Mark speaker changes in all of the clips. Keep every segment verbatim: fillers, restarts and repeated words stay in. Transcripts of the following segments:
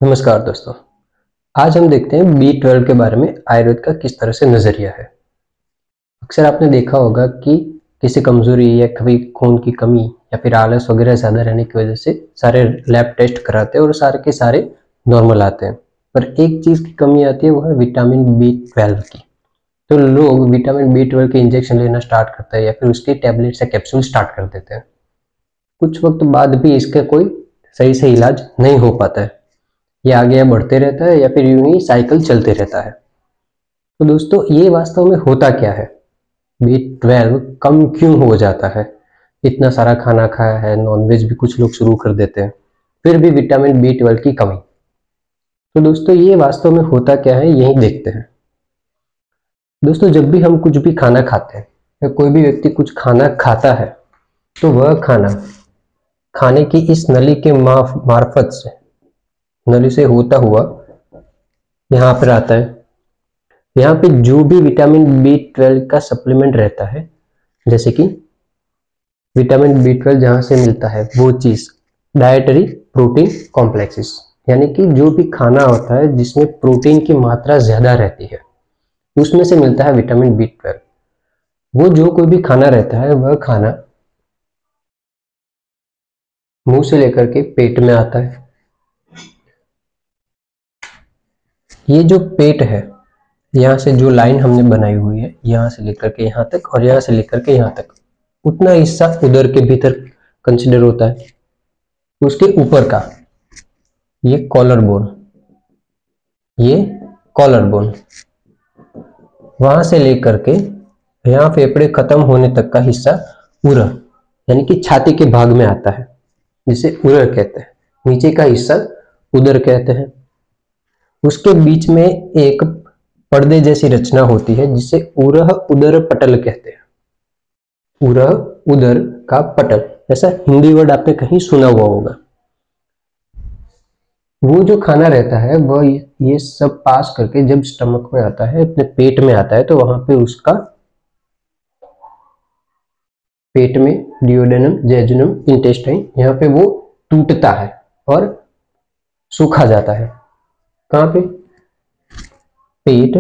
Speaker 1: नमस्कार दोस्तों। आज हम देखते हैं बी ट्वेल्व के बारे में आयुर्वेद का किस तरह से नज़रिया है। अक्सर आपने देखा होगा कि किसी कमज़ोरी या कभी खून की कमी या फिर आलस वगैरह ज़्यादा रहने की वजह से सारे लैब टेस्ट कराते हैं और सारे के सारे नॉर्मल आते हैं, पर एक चीज़ की कमी आती है, वो है विटामिन बी ट्वेल्व की। तो लोग विटामिन बी ट्वेल्व के इंजेक्शन लेना स्टार्ट करते हैं या फिर उसकी टैबलेट्स या कैप्सूल स्टार्ट कर देते हैं। कुछ वक्त बाद भी इसका कोई सही से इलाज नहीं हो पाता है, ये आगे बढ़ते रहता है या फिर यूं ही साइकिल चलते रहता है। तो दोस्तों, ये वास्तव में होता क्या है? बी ट्वेल्व कम क्यों हो जाता है? इतना सारा खाना खाया है, नॉनवेज भी कुछ लोग शुरू कर देते हैं, फिर भी विटामिन बी ट्वेल्व की कमी। तो दोस्तों, ये वास्तव में होता क्या है, यही देखते हैं। दोस्तों, जब भी हम कुछ भी खाना खाते हैं या कोई भी व्यक्ति कुछ खाना खाता है, तो वह खाना खाने की इस नली के मार्फत से नली से होता हुआ यहाँ पर आता है। यहाँ पे जो भी विटामिन बी ट्वेल्व का सप्लीमेंट रहता है, जैसे कि विटामिन बी ट्वेल्व जहाँ से मिलता है वो चीज डाइटरी प्रोटीन कॉम्प्लेक्सेस, यानी कि जो भी खाना होता है जिसमें प्रोटीन की मात्रा ज्यादा रहती है, उसमें से मिलता है विटामिन बी ट्वेल्व। वो जो कोई भी खाना रहता है, वह खाना मुंह से लेकर के पेट में आता है। ये जो पेट है, यहाँ से जो लाइन हमने बनाई हुई है, यहाँ से लेकर के यहाँ तक और यहाँ से लेकर के यहाँ तक, उतना हिस्सा उदर के भीतर कंसिडर होता है। उसके ऊपर का ये कॉलर बोन, ये कॉलर बोन, वहां से लेकर के यहाँ फेफड़े खत्म होने तक का हिस्सा उरह, यानी कि छाती के भाग में आता है, जिसे उरह कहते हैं। नीचे का हिस्सा उदर कहते हैं। उसके बीच में एक पर्दे जैसी रचना होती है, जिसे उरह उदर पटल कहते हैं। उरह उदर का पटल, ऐसा हिंदी वर्ड आपने कहीं सुना हुआ होगा। वो जो खाना रहता है वह ये सब पास करके जब स्टमक में आता है, अपने पेट में आता है, तो वहां पे उसका पेट में डियोडेनम, जेजुनम, इंटेस्टाइन, यहाँ पे वो टूटता है और सूखा जाता है। कहाँ पे? पेट,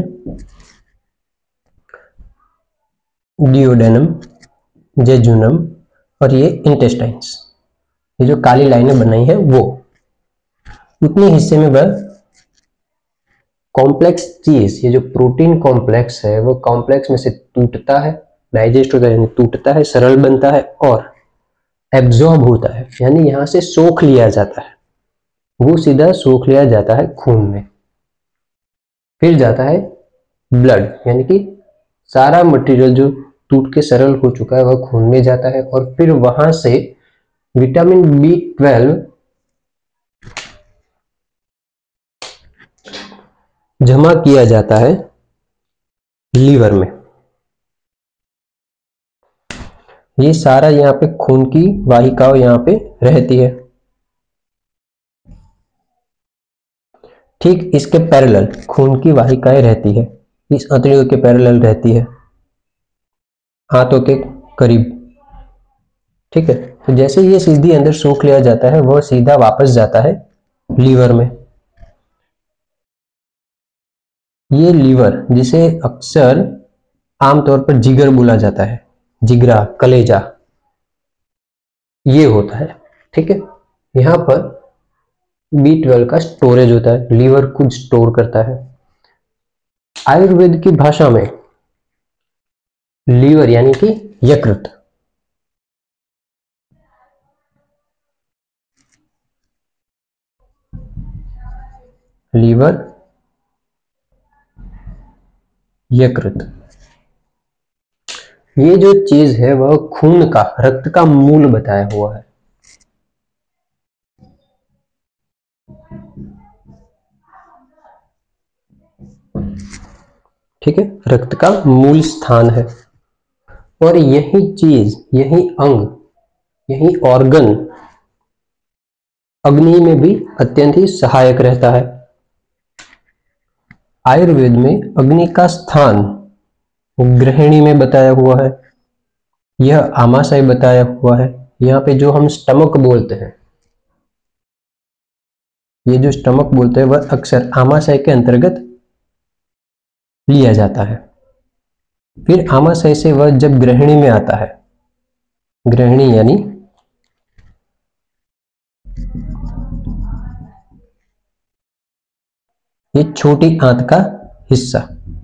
Speaker 1: डियोडेनम, जेजुनम और ये इंटेस्टाइन्स, ये जो काली लाइनें बनाई है, वो उतने हिस्से में वह कॉम्प्लेक्स चीज, ये जो प्रोटीन कॉम्प्लेक्स है, वो कॉम्प्लेक्स में से टूटता है, डाइजेस्ट होता है यानी टूटता है, सरल बनता है और एब्जॉर्ब होता है, यानी यहां से सोख लिया जाता है। वो सीधा सोख लिया जाता है खून में, फिर जाता है ब्लड, यानी कि सारा मटेरियल जो टूट के सरल हो चुका है वह खून में जाता है, और फिर वहां से विटामिन बी ट्वेल्व जमा किया जाता है लीवर में। ये सारा यहाँ पे खून की वाहिकाओं यहाँ पे रहती है। ठीक इसके पैरेलल खून की वाहिकाएं रहती है, इस अंतड़ियों के पैरेलल रहती है, हाथों के करीब। ठीक है, तो जैसे ये सीधी अंदर सोख लिया जाता है, वह सीधा वापस जाता है लीवर में। ये लीवर, जिसे अक्सर आमतौर पर जिगर बोला जाता है, जिगरा, कलेजा, ये होता है। ठीक है, यहां पर बी ट्वेल्व का स्टोरेज होता है, लीवर खुद स्टोर करता है। आयुर्वेद की भाषा में लीवर यानी कि यकृत, लीवर, यकृत, ये जो चीज है वह खून का, रक्त का मूल बताया हुआ है। ठीक है, रक्त का मूल स्थान है, और यही चीज, यही अंग, यही ऑर्गन अग्नि में भी अत्यंत ही सहायक रहता है। आयुर्वेद में अग्नि का स्थान गृहिणी में बताया हुआ है, यह आमाशय बताया हुआ है। यहाँ पे जो हम स्टमक बोलते हैं, ये जो स्टमक बोलते हैं वह अक्सर आमाशय के अंतर्गत लिया जाता है। फिर आमाशय से वह जब ग्रहणी में आता है, ग्रहणी यानी ये छोटी आंत का हिस्सा,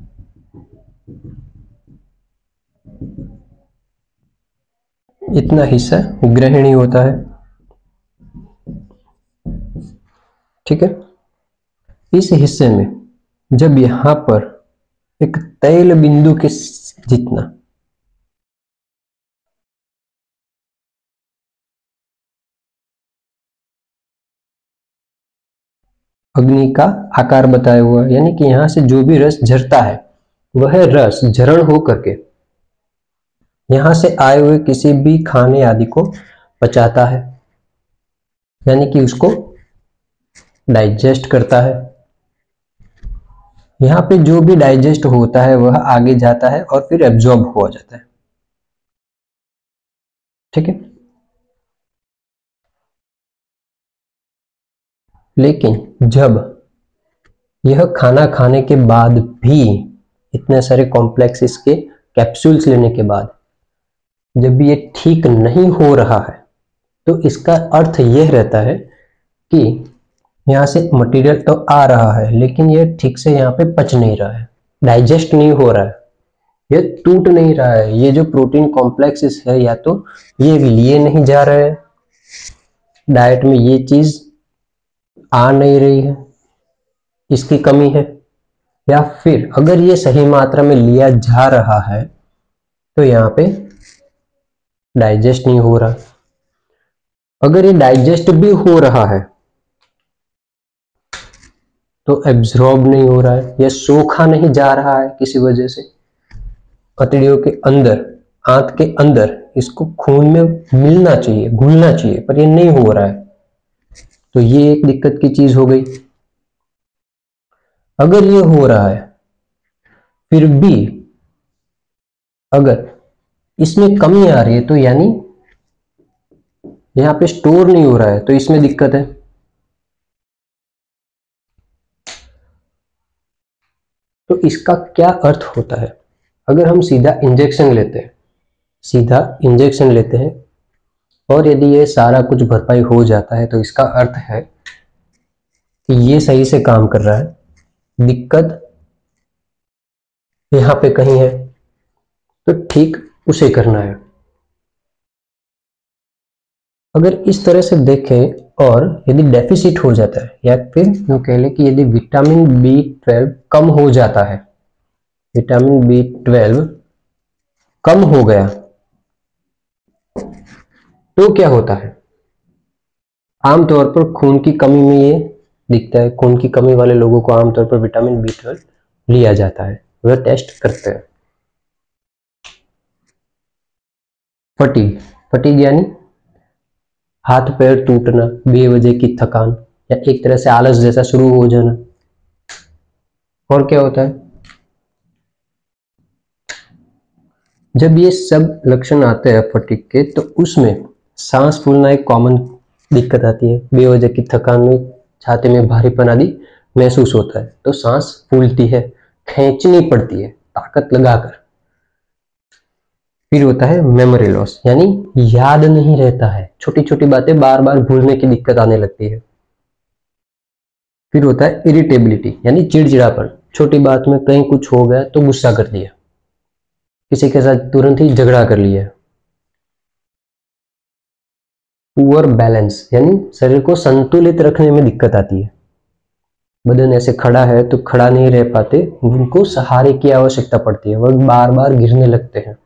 Speaker 1: इतना हिस्सा ग्रहणी होता है। ठीक है, इस हिस्से में जब यहां पर एक तैल बिंदु के जितना अग्नि का आकार बताया हुआ है, यानी कि यहां से जो भी रस झरता है वह रस झरण हो करके यहां से आए हुए किसी भी खाने आदि को पचाता है, यानी कि उसको डाइजेस्ट करता है। यहाँ पे जो भी डाइजेस्ट होता है वह आगे जाता है और फिर एब्जॉर्ब हो जाता है। ठीक है, लेकिन जब यह खाना खाने के बाद भी इतने सारे कॉम्प्लेक्सेस के कैप्सूल्स लेने के बाद जब भी ये ठीक नहीं हो रहा है तो इसका अर्थ यह रहता है कि यहाँ से मटेरियल तो आ रहा है लेकिन ये ठीक से यहाँ पे पच नहीं रहा है, डाइजेस्ट नहीं हो रहा है, ये टूट नहीं रहा है। ये जो प्रोटीन कॉम्प्लेक्सेस है या तो ये लिए नहीं जा रहे हैं, डाइट में ये चीज आ नहीं रही है, इसकी कमी है, या फिर अगर ये सही मात्रा में लिया जा रहा है तो यहाँ पे डाइजेस्ट नहीं हो रहा। अगर ये डाइजेस्ट भी हो रहा है तो एब्जॉर्ब नहीं हो रहा है, यह सोखा नहीं जा रहा है किसी वजह से अतड़ियों के अंदर, आंत के अंदर इसको खून में मिलना चाहिए, घुलना चाहिए, पर ये नहीं हो रहा है, तो ये एक दिक्कत की चीज हो गई। अगर ये हो रहा है फिर भी अगर इसमें कमी आ रही है तो यानी यहां पे स्टोर नहीं हो रहा है तो इसमें दिक्कत है। तो इसका क्या अर्थ होता है? अगर हम सीधा इंजेक्शन लेते हैं सीधा इंजेक्शन लेते हैं और यदि ये सारा कुछ भरपाई हो जाता है तो इसका अर्थ है कि ये सही से काम कर रहा है, दिक्कत यहां पे कहीं है तो ठीक उसे करना है। अगर इस तरह से देखें और यदि डेफिसिट हो जाता है या फिर यूं कह लें कि यदि विटामिन बी ट्वेल्व कम हो जाता है, विटामिन बी ट्वेल्व कम हो गया तो क्या होता है? आमतौर पर खून की कमी में ये दिखता है, खून की कमी वाले लोगों को आमतौर पर विटामिन बी ट्वेल्व लिया जाता है, वह टेस्ट करते हैं। फटीग, फटीग यानी हाथ पैर टूटना, बेवजह की थकान या एक तरह से आलस जैसा शुरू हो जाना। और क्या होता है? जब ये सब लक्षण आते हैं फटीग के तो उसमें सांस फूलना एक कॉमन दिक्कत आती है, बेवजह की थकान में छाती में भारीपन आदि महसूस होता है तो सांस फूलती है, खींचनी पड़ती है ताकत लगाकर। फिर होता है मेमोरी लॉस, यानी याद नहीं रहता है, छोटी छोटी बातें बार बार भूलने की दिक्कत आने लगती है। फिर होता है इरिटेबिलिटी, यानी चिड़चिड़ापन, छोटी बात में कहीं कुछ हो गया तो गुस्सा कर दिया, किसी के साथ तुरंत ही झगड़ा कर लिया। पुअर बैलेंस, यानी शरीर को संतुलित रखने में दिक्कत आती है, बदन ऐसे खड़ा है तो खड़ा नहीं रह पाते, उनको सहारे की आवश्यकता पड़ती है, वह बार बार गिरने लगते हैं।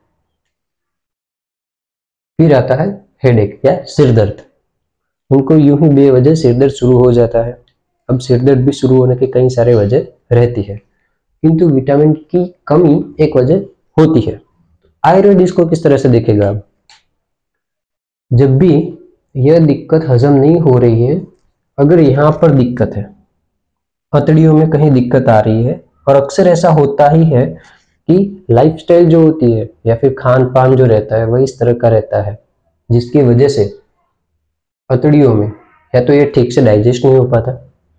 Speaker 1: फिर आता है हेडेक या सिर दर्द, उनको यूं ही बेवजह सिर दर्द शुरू हो जाता है। अब सिर दर्द भी शुरू होने की कई सारे वजह रहती है, किंतु विटामिन की कमी एक वजह होती है। आयुर्वेद इसको किस तरह से देखेगा? अब जब भी यह दिक्कत हजम नहीं हो रही है, अगर यहाँ पर दिक्कत है, अतड़ियों में कहीं दिक्कत आ रही है, और अक्सर ऐसा होता ही है कि लाइफस्टाइल जो होती है या फिर खान पान जो रहता है वह इस तरह का रहता है जिसकी वजह से अतड़ियों में या तो ये ठीक से डाइजेस्ट नहीं हो पाता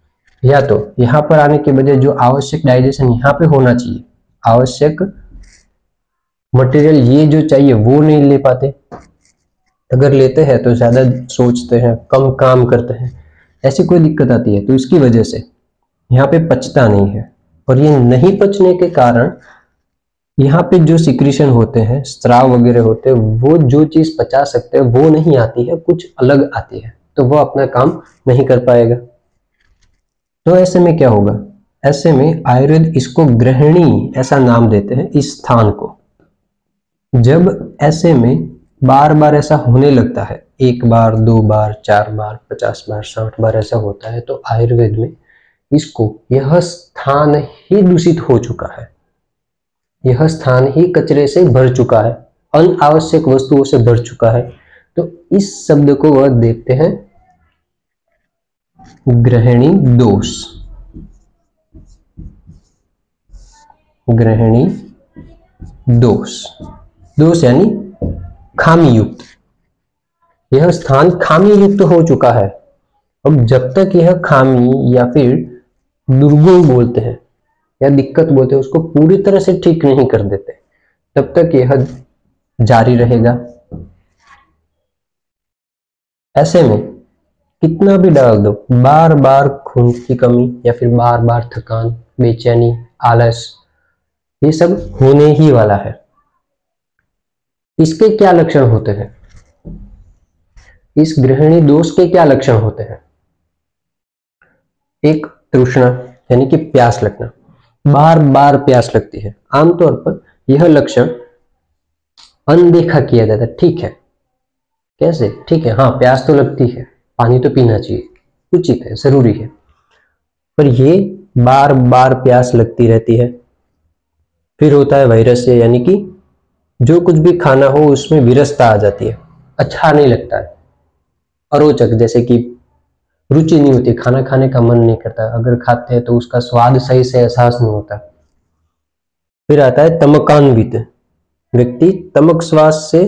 Speaker 1: या तो यहाँ पर आने के बजाय जो आवश्यक डाइजेशन यहाँ पे होना चाहिए, आवश्यक मटेरियल ये जो चाहिए वो नहीं ले पाते, अगर लेते हैं तो ज्यादा सोचते हैं, कम काम करते हैं, ऐसी कोई दिक्कत आती है। तो इसकी वजह से यहाँ पे पचता नहीं है, और ये नहीं पचने के कारण यहाँ पे जो सिक्रीशन होते हैं, स्राव वगैरह होते हैं, वो जो चीज पचा सकते हैं वो नहीं आती है, कुछ अलग आती है, तो वो अपना काम नहीं कर पाएगा। तो ऐसे में क्या होगा, ऐसे में आयुर्वेद इसको ग्रहणी ऐसा नाम देते हैं इस स्थान को। जब ऐसे में बार बार ऐसा होने लगता है, एक बार, दो बार, चार बार, पचास बार, साठ बार ऐसा होता है, तो आयुर्वेद में इसको यह स्थान ही दूषित हो चुका है, यह स्थान ही कचरे से भर चुका है, अनावश्यक वस्तुओं से भर चुका है, तो इस शब्द को वह देखते हैं ग्रहणी दोष। ग्रहणी दोष, दोष यानी खामी युक्त, यह स्थान खामी युक्त हो चुका है। अब जब तक यह खामी या फिर दुर्गुण बोलते हैं या दिक्कत बोलते हैं उसको पूरी तरह से ठीक नहीं कर देते, तब तक यह जारी रहेगा। ऐसे में कितना भी डाल दो, बार बार खून की कमी या फिर बार बार थकान, बेचैनी, आलस, ये सब होने ही वाला है। इसके क्या लक्षण होते हैं, इस ग्रहणी दोष के क्या लक्षण होते हैं? एक तृष्णा यानी कि प्यास लगना, बार बार प्यास लगती है। आमतौर पर यह लक्षण अनदेखा किया जाता है, ठीक है, कैसे, ठीक है, हाँ प्यास तो लगती है, पानी तो पीना चाहिए, उचित है, जरूरी है, पर ये बार बार प्यास लगती रहती है। फिर होता है वायरस से, यानी कि जो कुछ भी खाना हो उसमें विरसता आ जाती है, अच्छा नहीं लगता है, अरोचक, जैसे कि रुचि नहीं होती, खाना खाने का मन नहीं करता, अगर खाते हैं तो उसका स्वाद सही से एहसास नहीं होता। फिर आता है तमकान्वित, व्यक्ति तमक श्वास से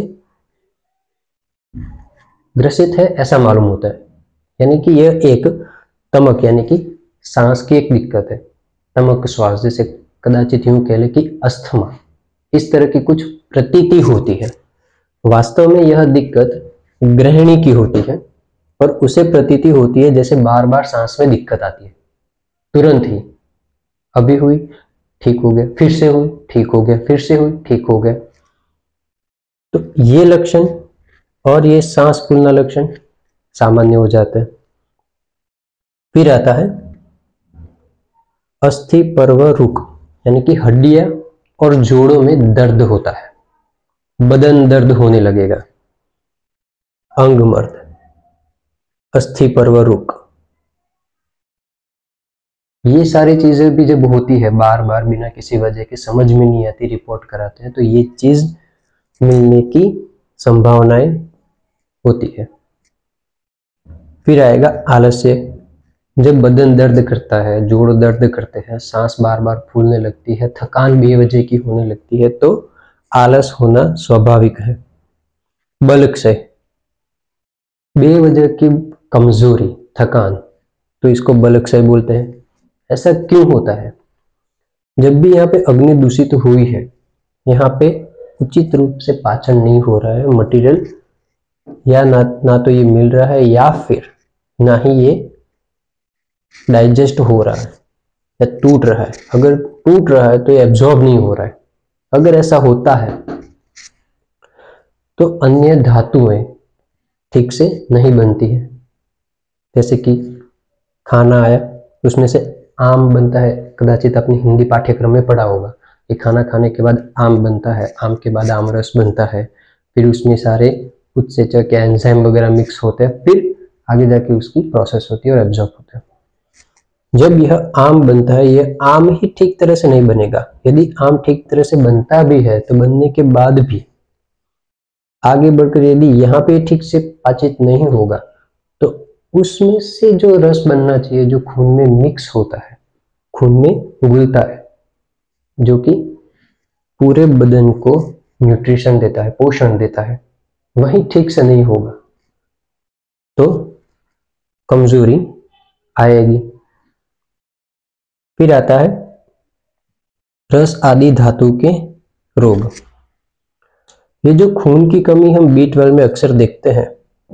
Speaker 1: ग्रसित है ऐसा मालूम होता है, यानी कि यह एक तमक यानी कि सांस की एक दिक्कत है, तमक श्वास, जैसे कदाचित यूं कह ले कि अस्थमा, इस तरह की कुछ प्रतीति होती है। वास्तव में यह दिक्कत ग्रहणी की होती है और उसे प्रतीति होती है जैसे बार बार सांस में दिक्कत आती है, तुरंत ही, अभी हुई ठीक हो गया, फिर से हुई ठीक हो गया, फिर से हुई ठीक हो गया। तो ये लक्षण और ये सांस फूलना लक्षण सामान्य हो जाते हैं। फिर आता है अस्थि पर्व रुक, यानी कि हड्डियां और जोड़ों में दर्द होता है, बदन दर्द होने लगेगा, अंग मर्द, अस्थि पर्व रुक, ये सारी चीजें भी जब होती है बार बार बिना किसी वजह के, समझ में नहीं आती, रिपोर्ट कराते हैं, तो ये चीज मिलने की संभावनाएं होती है। फिर आएगा आलस्य, जब बदन दर्द करता है, जोड़ दर्द करते हैं, सांस बार बार फूलने लगती है, थकान बेवजह की होने लगती है, तो आलस होना स्वाभाविक है। बल क्षय, बेवजह की कमजोरी, थकान, तो इसको बल क्षय बोलते हैं। ऐसा क्यों होता है? जब भी यहाँ पे अग्नि दूषित हुई है, यहाँ पे उचित रूप से पाचन नहीं हो रहा है, मटेरियल या ना ना तो ये मिल रहा है या फिर ना ही ये डाइजेस्ट हो रहा है या टूट रहा है। अगर टूट रहा है तो ये एब्जॉर्ब नहीं हो रहा है। अगर ऐसा होता है तो अन्य धातुएं ठीक से नहीं बनती है, जैसे कि खाना आया उसमें से आम बनता है, कदाचित आपने हिंदी पाठ्यक्रम में पढ़ा होगा कि खाना खाने के बाद आम बनता है, आम के बाद आम रस बनता है, फिर उसमें सारे उत्सेचक या एंजाइम वगैरह मिक्स होते हैं, फिर आगे जाके उसकी प्रोसेस होती है और एब्जॉर्ब होता है। जब यह आम बनता है, यह आम ही ठीक तरह से नहीं बनेगा। यदि आम ठीक तरह से बनता भी है तो बनने के बाद भी आगे बढ़कर यदि यहाँ पे ठीक से पाचित नहीं होगा तो उसमें से जो रस बनना चाहिए, जो खून में मिक्स होता है, खून में घुलता है, जो कि पूरे बदन को न्यूट्रिशन देता है, पोषण देता है, वही ठीक से नहीं होगा तो कमजोरी आएगी। फिर आता है रस आदि धातु के रोग। ये जो खून की कमी हम बी ट्वेल्व में अक्सर देखते हैं,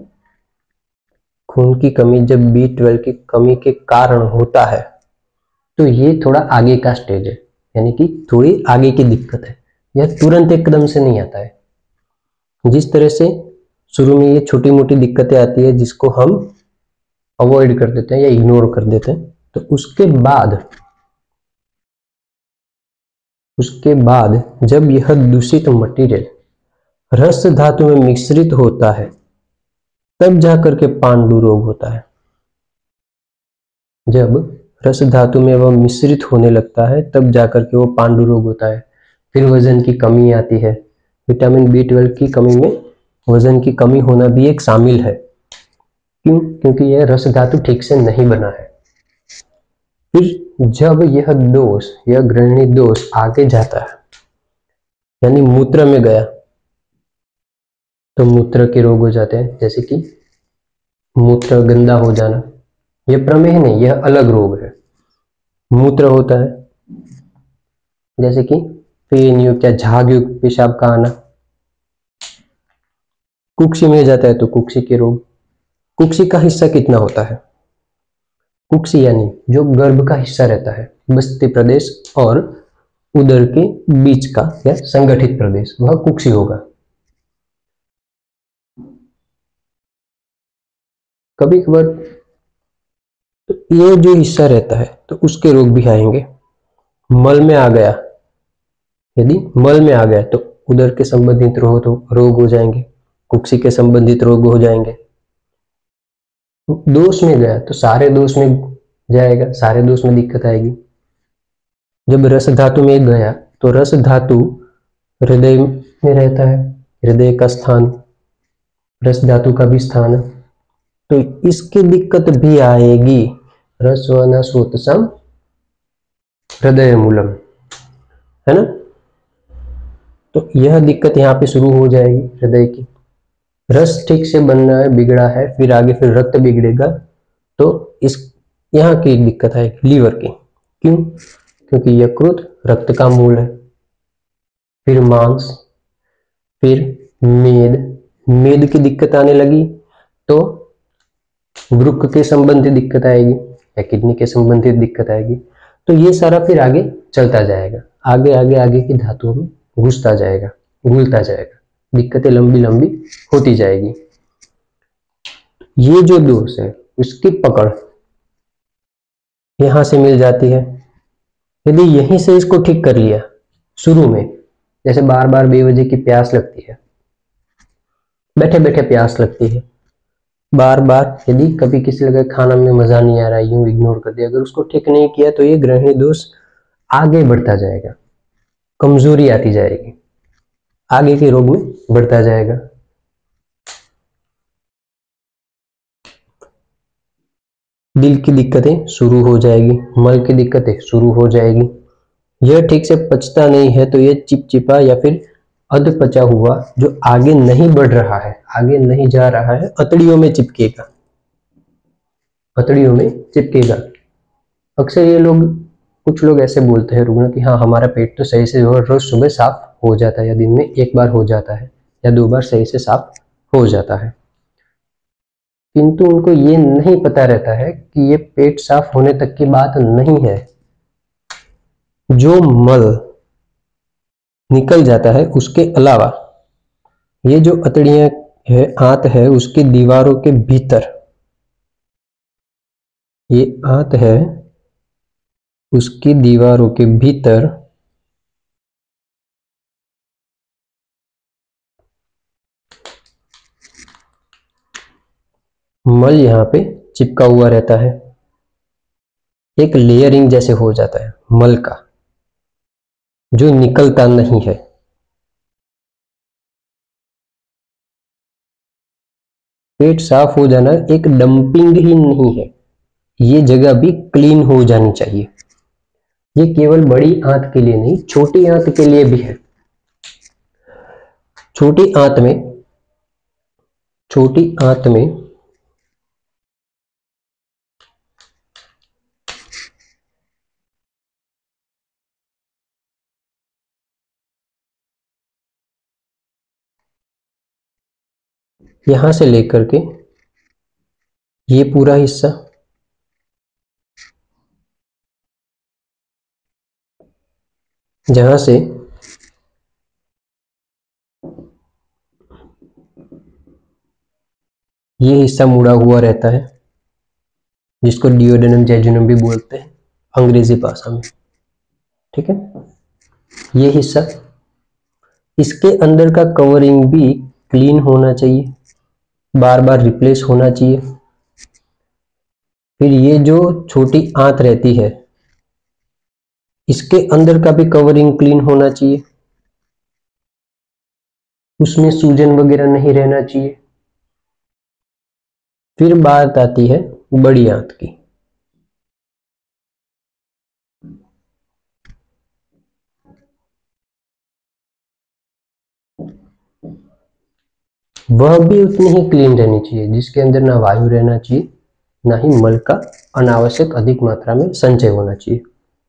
Speaker 1: खून की कमी जब बी ट्वेल्व की कमी के कारण होता है तो ये थोड़ा आगे का स्टेज है, यानी कि थोड़ी आगे की दिक्कत है। यह तुरंत एकदम से नहीं आता है। जिस तरह से शुरू में ये छोटी मोटी दिक्कतें आती है जिसको हम अवॉइड कर देते हैं या इग्नोर कर देते हैं, तो उसके बाद उसके बाद जब यह दूषित मटेरियल रस धातु में मिश्रित होता है तब जाकर के पांडु रोग होता है। जब रस धातु में वह मिश्रित होने लगता है तब जाकर के वो पांडु रोग होता है। फिर वजन की कमी आती है। विटामिन बी ट्वेल्व की कमी में वजन की कमी होना भी एक शामिल है। क्यों? क्योंकि यह रस धातु ठीक से नहीं बना है। फिर जब यह दोष, यह ग्रहणी दोष आगे जाता है, यानी मूत्र में गया, तो मूत्र के रोग हो जाते हैं, जैसे कि मूत्र गंदा हो जाना। यह प्रमेह नहीं, यह अलग रोग है। मूत्र होता है, जैसे कि पेन युक्त या झाग युक्त पेशाब का आना। कुक्षी में जाता है तो कुक्षी के रोग। कुक्षी का हिस्सा कितना होता है? कुक्षी यानी जो गर्भ का हिस्सा रहता है, बस्ती प्रदेश और उदर के बीच का या संगठित प्रदेश, वह कुक्षी होगा। कभी कभार तो ये जो हिस्सा रहता है तो उसके रोग भी आएंगे। मल में आ गया, यदि मल में आ गया तो उदर के संबंधित रोग तो रोग हो जाएंगे, कुक्षी के संबंधित रोग हो जाएंगे। दोष में गया तो सारे दोष में जाएगा, सारे दोष में दिक्कत आएगी। जब रस धातु में गया तो रस धातु हृदय में रहता है, हृदय का स्थान, रस धातु का भी स्थान, तो इसकी दिक्कत भी आएगी। रसवना स्वोतसम हृदय मूलम, है ना। तो यह दिक्कत यहाँ पे शुरू हो जाएगी हृदय की। रस ठीक से बनना है, बिगड़ा है, फिर आगे फिर रक्त बिगड़ेगा तो इस यहाँ की दिक्कत आएगी, लीवर की। क्यों? क्योंकि यकृत रक्त का मूल है। फिर मांस, फिर मेद, मेद की दिक्कत आने लगी तो वृक्क के संबंधित दिक्कत आएगी या किडनी के संबंधित दिक्कत आएगी। तो ये सारा फिर आगे चलता जाएगा, आगे आगे आगे की धातुओं में घुसता जाएगा, घुलता जाएगा, दिक्कतें लंबी लंबी होती जाएगी। ये जो दोष है उसकी पकड़ यहां से मिल जाती है। यदि यहीं से इसको ठीक कर लिया शुरू में, जैसे बार बार बेवजह की प्यास लगती है, बैठे बैठे प्यास लगती है, बार बार यदि कभी किसी लगे खाना में मजा नहीं आ रहा, यूं इग्नोर कर दिया, अगर उसको ठीक नहीं किया तो ये ग्रहणी दोष आगे बढ़ता जाएगा, कमजोरी आती जाएगी, आगे के रोग में बढ़ता जाएगा। दिल की दिक्कतें शुरू हो जाएगी, मल की दिक्कतें शुरू हो जाएगी। यह ठीक से पचता नहीं है तो ये चिपचिपा या फिर अध पचा हुआ जो आगे नहीं बढ़ रहा है, आगे नहीं जा रहा है, अतड़ियों में चिपकेगा, अतड़ियों में चिपकेगा। अक्सर ये लोग, कुछ लोग ऐसे बोलते हैं रुग्ण कि हाँ हमारा पेट तो सही से रोज सुबह साफ हो जाता है, या दिन में एक बार हो जाता है या दो बार सही से साफ हो जाता है, किंतु उनको ये नहीं पता रहता है कि ये पेट साफ होने तक की बात नहीं है। जो मल निकल जाता है उसके अलावा ये जो अतड़ियां है, आंत है, उसकी दीवारों के भीतर, ये आंत है उसकी दीवारों के भीतर मल यहाँ पे चिपका हुआ रहता है, एक लेयरिंग जैसे हो जाता है मल का, जो निकलता नहीं है। पेट साफ हो जाना एक डंपिंग ही नहीं है, ये जगह भी क्लीन हो जानी चाहिए। ये केवल बड़ी आंत के लिए नहीं, छोटी आंत के लिए भी है। छोटी आंत में छोटी आंत में यहां से लेकर के ये पूरा हिस्सा जहां से ये हिस्सा मुड़ा हुआ रहता है, जिसको डियोडेनम जेजुनम भी बोलते हैं अंग्रेजी भाषा में, ठीक है। ये हिस्सा, इसके अंदर का कवरिंग भी क्लीन होना चाहिए, बार बार रिप्लेस होना चाहिए। फिर ये जो छोटी आंत रहती है, इसके अंदर का भी कवरिंग क्लीन होना चाहिए, उसमें सूजन वगैरह नहीं रहना चाहिए। फिर बात आती है बड़ी आंत की। वह भी उतनी ही क्लीन रहनी चाहिए, जिसके अंदर ना वायु रहना चाहिए, ना ही मल का अनावश्यक अधिक मात्रा में संचय होना चाहिए।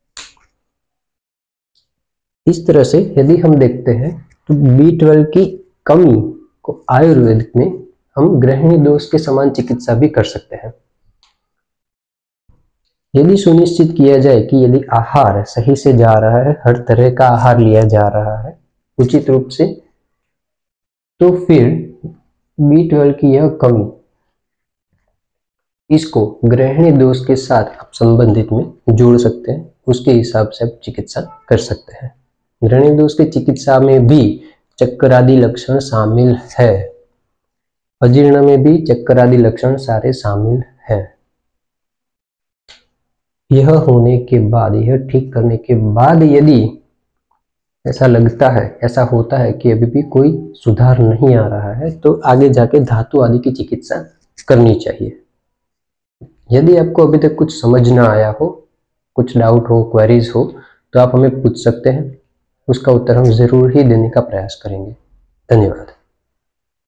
Speaker 1: इस तरह से यदि हम देखते हैं तो बी ट्वेल्व की कमी को आयुर्वेद में हम ग्रहणी दोष के समान चिकित्सा भी कर सकते हैं। यदि सुनिश्चित किया जाए कि यदि आहार सही से जा रहा है, हर तरह का आहार लिया जा रहा है उचित रूप से, तो फिर बी ट्वेल्व की यह कमी, इसको ग्रहणी दोष के साथ आप संबंधित में जोड़ सकते हैं, उसके हिसाब से आप चिकित्सा कर सकते हैं। ग्रहणी दोष की चिकित्सा में भी चक्कर आदि लक्षण शामिल है, अजीर्ण में भी चक्कर आदि लक्षण सारे शामिल हैं। यह होने के बाद, यह ठीक करने के बाद यदि ऐसा लगता है, ऐसा होता है कि अभी भी कोई सुधार नहीं आ रहा है, तो आगे जाके धातु आदि की चिकित्सा करनी चाहिए। यदि आपको अभी तक कुछ समझ ना आया हो, कुछ डाउट हो, क्वेरीज हो, तो आप हमें पूछ सकते हैं, उसका उत्तर हम जरूर ही देने का प्रयास करेंगे। धन्यवाद।